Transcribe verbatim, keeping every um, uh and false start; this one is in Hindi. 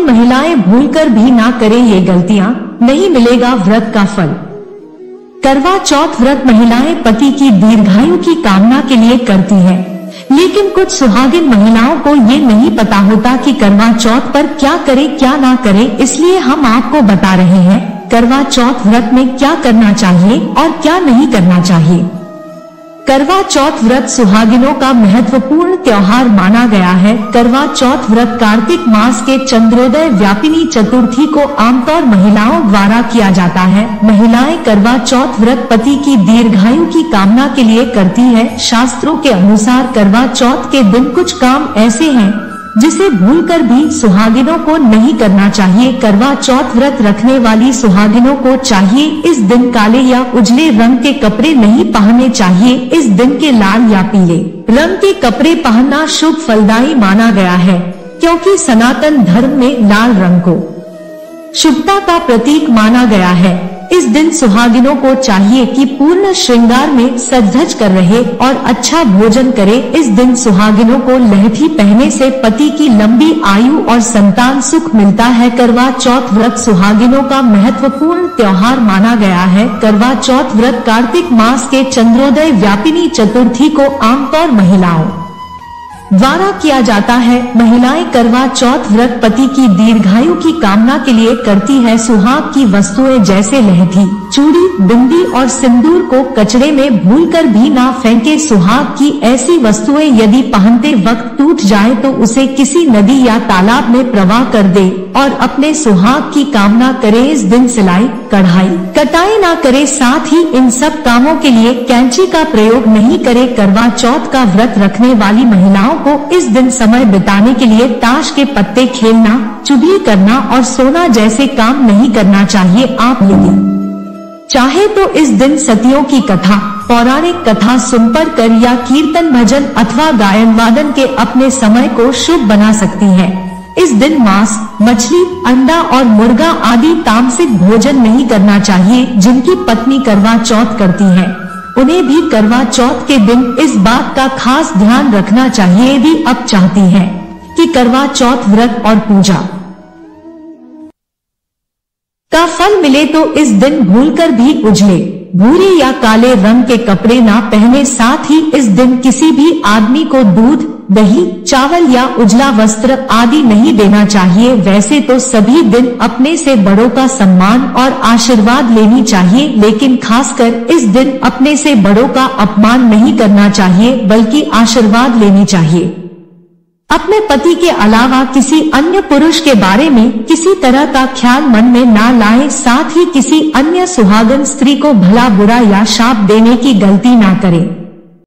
महिलाएं भूलकर भी ना करें ये गलतियां, नहीं मिलेगा व्रत का फल। करवा चौथ व्रत महिलाएं पति की दीर्घायु की कामना के लिए करती है, लेकिन कुछ सुहागिन महिलाओं को ये नहीं पता होता कि करवा चौथ पर क्या करे क्या ना करे, इसलिए हम आपको बता रहे हैं करवा चौथ व्रत में क्या करना चाहिए और क्या नहीं करना चाहिए। करवा चौथ व्रत सुहागिनों का महत्वपूर्ण त्योहार माना गया है। करवा चौथ व्रत कार्तिक मास के चंद्रोदय व्यापिनी चतुर्थी को आमतौर महिलाओं द्वारा किया जाता है। महिलाएं करवा चौथ व्रत पति की दीर्घायु की कामना के लिए करती है। शास्त्रों के अनुसार करवा चौथ के दिन कुछ काम ऐसे हैं जिसे भूलकर भी सुहागिनों को नहीं करना चाहिए। करवा चौथ व्रत रखने वाली सुहागिनों को चाहिए इस दिन काले या उजले रंग के कपड़े नहीं पहनने चाहिए। इस दिन के लाल या पीले रंग के कपड़े पहनना शुभ फलदायी माना गया है, क्योंकि सनातन धर्म में लाल रंग को शुभता का प्रतीक माना गया है। इस दिन सुहागिनों को चाहिए कि पूर्ण श्रृंगार में सज-धज कर रहे और अच्छा भोजन करे। इस दिन सुहागिनों को लहठी पहनने से पति की लंबी आयु और संतान सुख मिलता है। करवा चौथ व्रत सुहागिनों का महत्वपूर्ण त्योहार माना गया है। करवा चौथ व्रत कार्तिक मास के चंद्रोदय व्यापिनी चतुर्थी को आमतौर महिलाओं द्वारा किया जाता है। महिलाएं करवा चौथ व्रत पति की दीर्घायु की कामना के लिए करती है। सुहाग की वस्तुएं जैसे लहठी, चूड़ी, बिंदी और सिंदूर को कचरे में भूलकर भी ना फेंके। सुहाग की ऐसी वस्तुएं यदि पहनते वक्त टूट जाए तो उसे किसी नदी या तालाब में प्रवाह कर दे और अपने सुहाग की कामना करे। इस दिन सिलाई, कढ़ाई, कटाई ना करे। साथ ही इन सब कामों के लिए कैंची का प्रयोग नहीं करे। करवा चौथ का व्रत रखने वाली महिलाओं को इस दिन समय बिताने के लिए ताश के पत्ते खेलना, चुगली करना और सोना जैसे काम नहीं करना चाहिए। आप यदि चाहे तो इस दिन सतियों की कथा, पौराणिक कथा सुनकर कर या कीर्तन भजन अथवा गायन वादन के अपने समय को शुभ बना सकती है। इस दिन मांस, मछली, अंडा और मुर्गा आदि तामसिक भोजन नहीं करना चाहिए। जिनकी पत्नी करवा चौथ करती है उन्हें भी करवा चौथ के दिन इस बात का खास ध्यान रखना चाहिए। भी अब चाहती हैं कि करवा चौथ व्रत और पूजा का फल मिले तो इस दिन भूलकर भी उजले, भूरे या काले रंग के कपड़े ना पहने। साथ ही इस दिन किसी भी आदमी को दूध, दही, चावल या उजला वस्त्र आदि नहीं देना चाहिए। वैसे तो सभी दिन अपने से बड़ों का सम्मान और आशीर्वाद लेनी चाहिए, लेकिन खासकर इस दिन अपने से बड़ों का अपमान नहीं करना चाहिए, बल्कि आशीर्वाद लेनी चाहिए। अपने पति के अलावा किसी अन्य पुरुष के बारे में किसी तरह का ख्याल मन में ना लाएं। साथ ही किसी अन्य सुहागन स्त्री को भला बुरा या शाप देने की गलती ना करें।